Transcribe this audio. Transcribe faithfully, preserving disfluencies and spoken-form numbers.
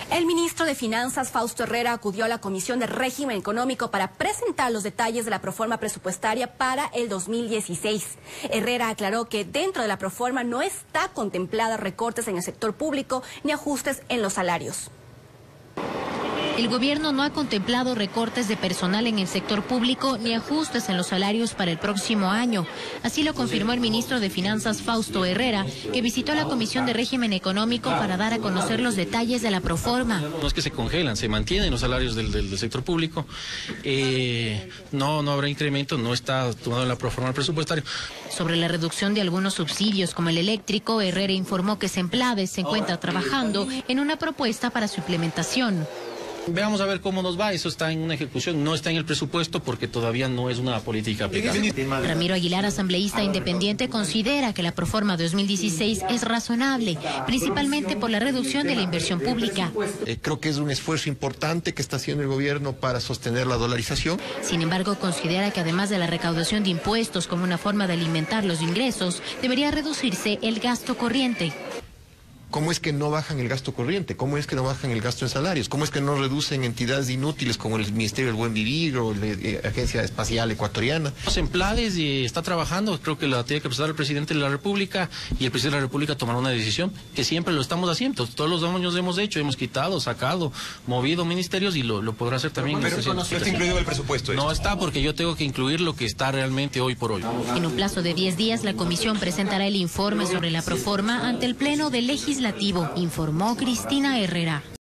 El ministro de Finanzas, Fausto Herrera, acudió a la Comisión de Régimen Económico para presentar los detalles de la proforma presupuestaria para el dos mil dieciséis. Herrera aclaró que dentro de la proforma no está contemplada recortes en el sector público ni ajustes en los salarios. El gobierno no ha contemplado recortes de personal en el sector público ni ajustes en los salarios para el próximo año. Así lo confirmó el ministro de Finanzas, Fausto Herrera, que visitó la Comisión de Régimen Económico para dar a conocer los detalles de la proforma. No es que se congelan, se mantienen los salarios del, del, del sector público. Eh, no, no habrá incremento, no está tomado en la proforma presupuestaria. Sobre la reducción de algunos subsidios como el eléctrico, Herrera informó que Semplades se encuentra trabajando en una propuesta para su implementación. Veamos a ver cómo nos va, eso está en una ejecución, no está en el presupuesto porque todavía no es una política aplicada. Ramiro Aguilar, asambleísta independiente, considera que la proforma dos mil dieciséis es razonable, principalmente por la reducción de la inversión pública. Eh, creo que es un esfuerzo importante que está haciendo el gobierno para sostener la dolarización. Sin embargo, considera que además de la recaudación de impuestos como una forma de alimentar los ingresos, debería reducirse el gasto corriente. ¿Cómo es que no bajan el gasto corriente? ¿Cómo es que no bajan el gasto en salarios? ¿Cómo es que no reducen entidades inútiles como el Ministerio del Buen Vivir o la eh, Agencia Espacial Ecuatoriana? Semplades eh, está trabajando, creo que la tiene que presentar el presidente de la República y el presidente de la República tomará una decisión, que siempre lo estamos haciendo. Todos los años hemos hecho, hemos quitado, sacado, movido ministerios y lo, lo podrá hacer también. Pero no está incluido en el presupuesto. No está porque yo tengo que incluir lo que está realmente hoy por hoy. En un plazo de diez días, la comisión presentará el informe sobre la proforma ante el Pleno del Legislativo, informó Cristina Herrera.